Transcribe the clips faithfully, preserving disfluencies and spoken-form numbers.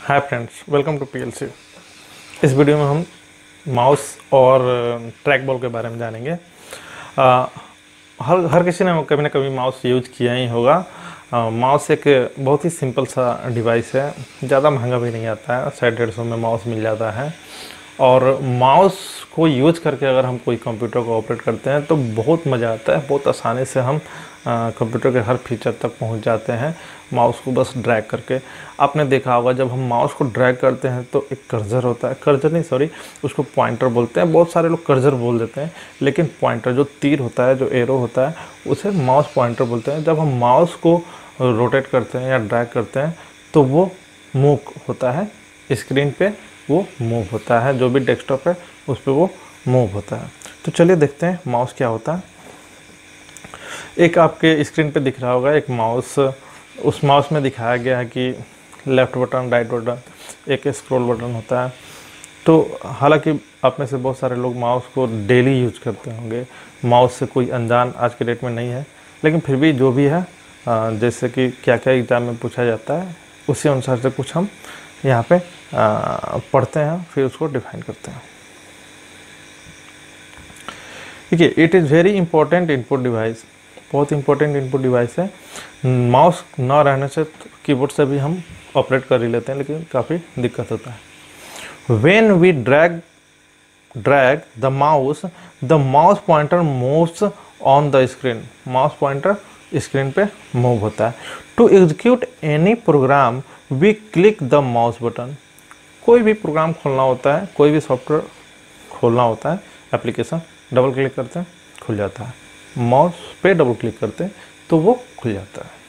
Hi friends, welcome to PLC. इस video में हम माउस और ट्रैक बॉल के बारे में जानेंगे। आ, हर हर किसी ने कभी ना कभी माउस यूज किया ही होगा। आ, माउस एक बहुत ही सिंपल सा डिवाइस है, ज़्यादा महंगा भी नहीं आता है, सौ डेढ़ सौ में माउस मिल जाता है। और माउस को यूज करके अगर हम कोई कंप्यूटर को ऑपरेट करते हैं तो बहुत मज़ा आता है। बहुत आसानी से हम कंप्यूटर के हर फीचर तक पहुंच जाते हैं माउस को बस ड्रैग करके। आपने देखा होगा जब हम माउस को ड्रैग करते हैं तो एक कर्सर होता है, कर्सर नहीं सॉरी उसको पॉइंटर बोलते हैं। बहुत सारे लोग कर्सर बोल देते हैं, लेकिन पॉइंटर जो तीर होता है, जो एरो होता है, उसे माउस पॉइंटर बोलते हैं। जब हम माउस को रोटेट करते हैं या ड्रैग करते हैं तो वो मूव होता है स्क्रीन पे, वो मूव होता है। जो भी डेस्कटॉप है उस पर वो मूव होता है। तो चलिए देखते हैं माउस क्या होता है। एक आपके स्क्रीन पे दिख रहा होगा एक माउस। उस माउस में दिखाया गया है कि लेफ़्ट बटन, राइट बटन, एक स्क्रॉल बटन होता है। तो हालांकि आप में से बहुत सारे लोग माउस को डेली यूज करते होंगे, माउस से कोई अनजान आज के डेट में नहीं है। लेकिन फिर भी जो भी है, जैसे कि क्या क्या एग्ज़ाम में पूछा जाता है उसी अनुसार से कुछ हम यहाँ पे पढ़ते हैं, फिर उसको डिफाइन करते हैं। देखिए, it is very important input device, बहुत इंपॉर्टेंट इनपुट डिवाइस है। माउस ना रहने से कीबोर्ड से भी हम ऑपरेट कर ही लेते हैं, लेकिन काफ़ी दिक्कत होता है। When we drag drag the mouse, the mouse pointer moves on the screen. Mouse pointer screen पे मूव होता है। To execute any program we click the mouse button. कोई भी प्रोग्राम खोलना होता है, कोई भी सॉफ्टवेयर खोलना होता है, एप्लीकेशन, डबल क्लिक करते हैं खुल जाता है। माउस पे डबल क्लिक करते हैं तो वो खुल जाता है।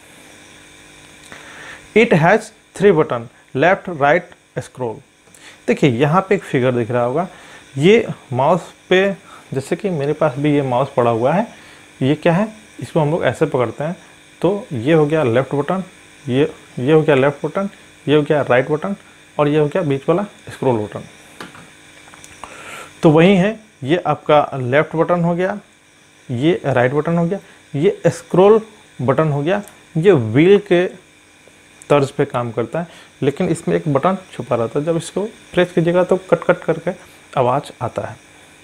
It has three button, left, right, scroll. देखिए यहाँ पे एक फिगर दिख रहा होगा। ये माउस पे, जैसे कि मेरे पास भी ये माउस पड़ा हुआ है, ये क्या है, इसको हम लोग ऐसे पकड़ते हैं तो ये हो गया लेफ्ट बटन, ये ये हो गया लेफ्ट बटन, ये हो गया राइट बटन, और ये हो गया बीच वाला स्क्रॉल बटन। तो वही है, ये आपका लेफ्ट बटन हो गया, ये राइट बटन हो गया, ये स्क्रॉल बटन हो गया। ये व्हील के तर्ज पे काम करता है, लेकिन इसमें एक बटन छुपा रहता है। जब इसको प्रेस कीजिएगा तो कट कट करके आवाज़ आता है।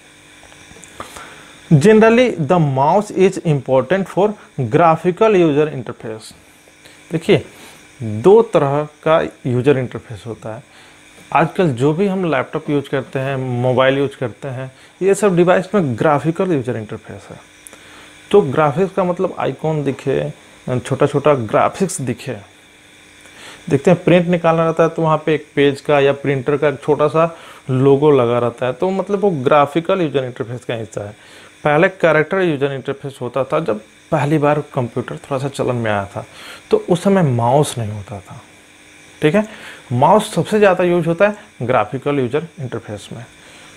Generally the mouse is important for graphical user interface. देखिए, दो तरह का यूजर इंटरफेस होता है। आजकल जो भी हम लैपटॉप यूज करते हैं, मोबाइल यूज करते हैं, ये सब डिवाइस में ग्राफिकल यूजर इंटरफेस है। तो ग्राफिक्स का मतलब आइकॉन दिखे, छोटा छोटा ग्राफिक्स दिखे। देखते हैं प्रिंट निकालना रहता है तो वहाँ पे एक पेज का या प्रिंटर का एक छोटा सा लोगो लगा रहता है, तो मतलब वो ग्राफिकल यूजर इंटरफेस का हिस्सा है। पहले कैरेक्टर यूजर इंटरफेस होता था, जब पहली बार कंप्यूटर थोड़ा सा चलन में आया था, तो उस समय माउस नहीं होता था। ठीक है, माउस सबसे ज़्यादा यूज होता है ग्राफिकल यूजर इंटरफेस में।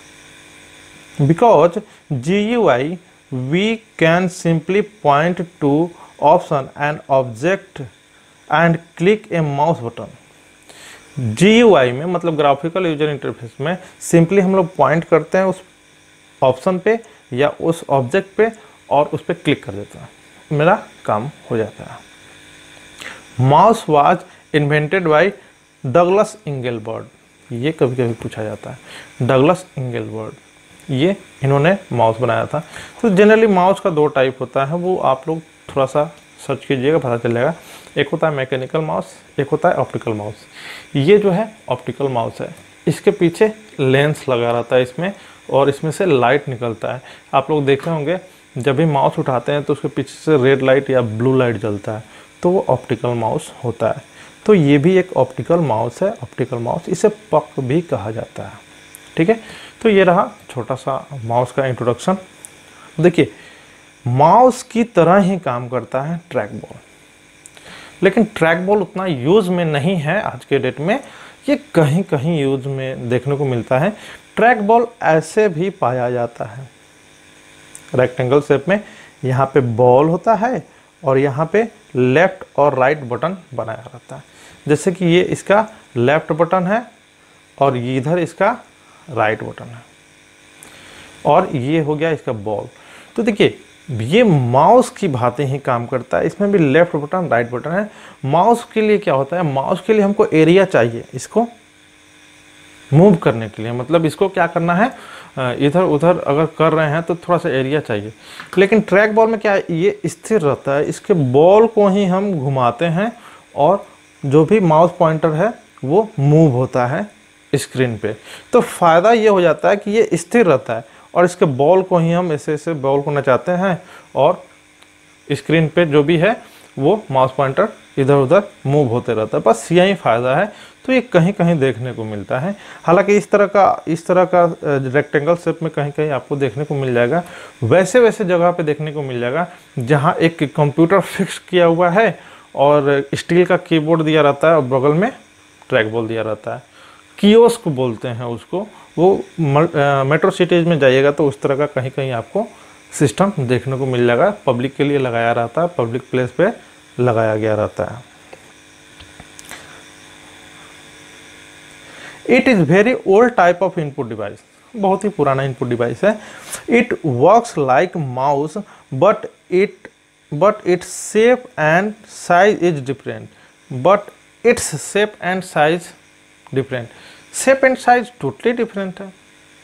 Because G U I we can simply point to option and object and click a mouse button. G U I में मतलब ग्राफिकल यूजर इंटरफेस में सिंपली हम लोग पॉइंट करते हैं उस ऑप्शन पे या उस ऑब्जेक्ट पे और उस पर क्लिक कर देते हैं, मेरा काम हो जाता है। Mouse was invented by Douglas Engelbart. ये कभी कभी पूछा जाता है, डगलस इंगलबर्ट, ये इन्होंने माउस बनाया था। तो जनरली माउस का दो टाइप होता है, वो आप लोग थोड़ा सा सर्च कीजिएगा, पता चल जाएगा। एक होता है मैकेनिकल माउस, एक होता है ऑप्टिकल माउस। ये जो है ऑप्टिकल माउस है, इसके पीछे लेंस लगा रहता है इसमें, और इसमें से लाइट निकलता है। आप लोग देखे होंगे जब भी माउस उठाते हैं तो उसके पीछे से रेड लाइट या ब्लू लाइट जलता है, तो वो ऑप्टिकल माउस होता है। तो ये भी एक ऑप्टिकल माउस है, ऑप्टिकल माउस, इसे पक भी कहा जाता है। ठीक है, तो ये रहा छोटा सा माउस का इंट्रोडक्शन। देखिए, माउस की तरह ही काम करता है ट्रैक बॉल, लेकिन ट्रैक बॉल उतना यूज़ में नहीं है आज के डेट में। ये कहीं कहीं यूज़ में देखने को मिलता है। ट्रैक बॉल ऐसे भी पाया जाता है, रेक्टेंगल शेप में। यहाँ पे बॉल होता है और यहाँ पे लेफ्ट और राइट बटन बनाया रहता है। जैसे कि ये इसका लेफ्ट बटन है और इधर इसका राइट बटन है, और ये हो गया इसका बॉल। तो देखिए, ये माउस की भांति ही काम करता है। इसमें भी लेफ्ट बटन, राइट बटन है। माउस के लिए क्या होता है, माउस के लिए हमको एरिया चाहिए, इसको मूव करने के लिए, मतलब इसको क्या करना है, इधर उधर अगर कर रहे हैं तो थोड़ा सा एरिया चाहिए। लेकिन ट्रैक बॉल में क्या है, ये स्थिर रहता है, इसके बॉल को ही हम घुमाते हैं और जो भी माउस पॉइंटर है वो मूव होता है स्क्रीन पे। तो फ़ायदा ये हो जाता है कि ये स्थिर रहता है और इसके बॉल को ही हम ऐसे ऐसे बॉल को नचाते हैं और स्क्रीन पे जो भी है वो माउस पॉइंटर इधर उधर मूव होते रहता है, बस यही फ़ायदा है। तो ये कहीं कहीं देखने को मिलता है। हालांकि इस तरह का इस तरह का रेक्टेंगल शेप में कहीं कहीं आपको देखने को मिल जाएगा, वैसे वैसे जगह पे देखने को मिल जाएगा जहाँ एक कंप्यूटर फिक्स किया हुआ है और स्टील का कीबोर्ड दिया रहता है और बगल में ट्रैक बॉल दिया रहता है। कियोस्क बोलते हैं उसको, वो मेट्रो सिटीज़ में जाइएगा तो उस तरह का कहीं कहीं आपको सिस्टम देखने को मिल जाएगा। पब्लिक के लिए लगाया रहता है, पब्लिक प्लेस पे लगाया गया रहता है। It is very old type of input device, बहुत ही पुराना इनपुट डिवाइस है। It works like mouse but it but its shape and size is different but its shape and size different shape and size totally different है।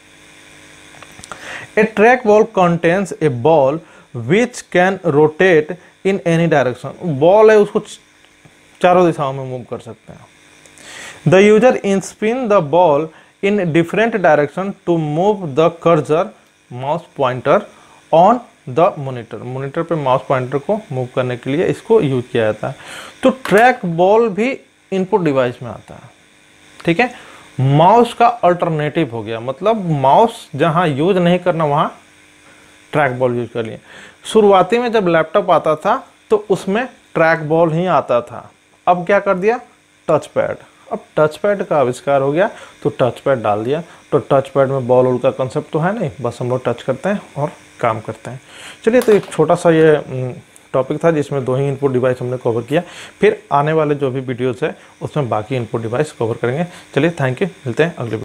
A track ball contains a ball which can rotate in any direction. Ball है, उसको चारों दिशाओं में move कर सकते हैं। The user spin the ball in different direction to move the cursor mouse pointer on the monitor. Monitor पे mouse pointer को मूव करने के लिए इसको यूज किया जाता है। तो ट्रैक बॉल भी इनपुट डिवाइस में आता है, ठीक है। माउस का अल्टरनेटिव हो गया, मतलब माउस जहां यूज नहीं करना वहां ट्रैक बॉल यूज कर लिए। शुरुआती में जब लैपटॉप आता था तो उसमें ट्रैक बॉल ही आता था, अब क्या कर दिया, टच पैड। अब टच पैड का आविष्कार हो गया तो टच पैड डाल दिया। तो टच पैड में बॉल उल का कंसेप्ट तो है नहीं, बस हम लोग टच करते हैं और काम करते हैं। चलिए, तो एक छोटा सा ये टॉपिक था जिसमें दो ही इनपुट डिवाइस हमने कवर किया। फिर आने वाले जो भी वीडियोस है उसमें बाकी इनपुट डिवाइस कवर करेंगे। चलिए, थैंक यू, मिलते हैं अगले